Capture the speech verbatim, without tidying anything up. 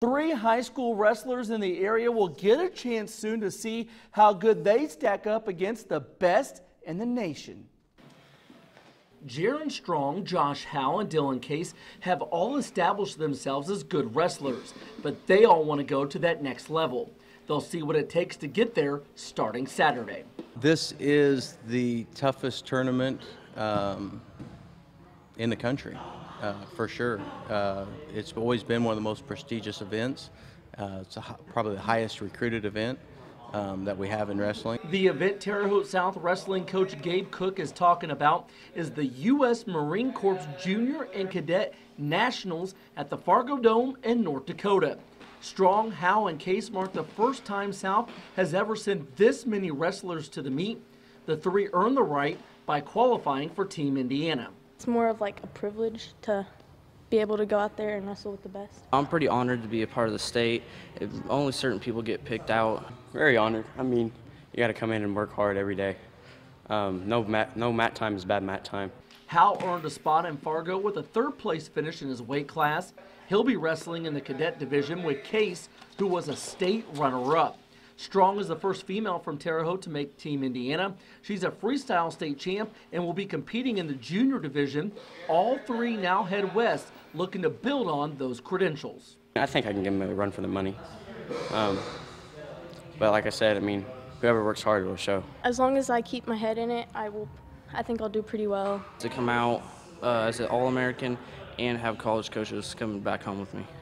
Three high school wrestlers in the area will get a chance soon to see how good they stack up against the best in the nation. Jaron Strong, Josh Howe, and Dylan Case have all established themselves as good wrestlers, but they all want to go to that next level. They'll see what it takes to get there starting Saturday. This is the toughest tournament um, in the country, uh, for sure. Uh, it's always been one of the most prestigious events. Uh, it's a, probably the highest recruited event um, that we have in wrestling. The event Terre Haute South wrestling coach Gabe Cook is talking about is the U S Marine Corps Junior and Cadet Nationals at the Fargo Dome in North Dakota. Strong, Howe, and Case mark the first time South has ever sent this many wrestlers to the meet. The three earned the right by qualifying for Team Indiana. It's more of like a privilege to be able to go out there and wrestle with the best. I'm pretty honored to be a part of the state. It, only certain people get picked out. Very honored. I mean, you got to come in and work hard every day. Um, no mat, no mat time is bad mat time. Howe earned a spot in Fargo with a third place finish in his weight class. He'll be wrestling in the cadet division with Case, who was a state runner-up. Strong is the first female from Terre Haute to make Team Indiana. She's a freestyle state champ and will be competing in the junior division. All three now head west, looking to build on those credentials. I think I can give them a run for the money. Um, but like I said, I mean, whoever works hard will show. As long as I keep my head in it, I will. I think I'll do pretty well. To come out uh, as an All-American and have college coaches coming back home with me.